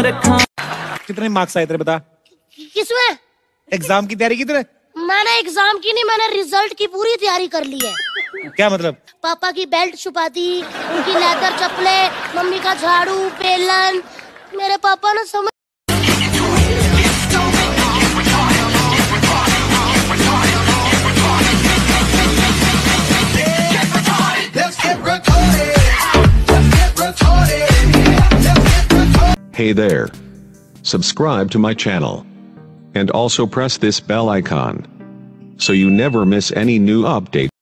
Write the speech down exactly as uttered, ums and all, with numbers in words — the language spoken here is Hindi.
कितने मार्क्स आए तेरे बता? किसमें? एग्जाम की तैयारी की तूने? मैंने एग्जाम की नहीं, मैंने रिजल्ट की पूरी तैयारी कर ली है। क्या मतलब? पापा की बेल्ट छुपा दी, उनकी लेदर चप्पले, मम्मी का झाड़ू, बेलन। मेरे पापा ने समझ Hey there. Subscribe to my channel. And also press this bell icon, so you never miss any new update.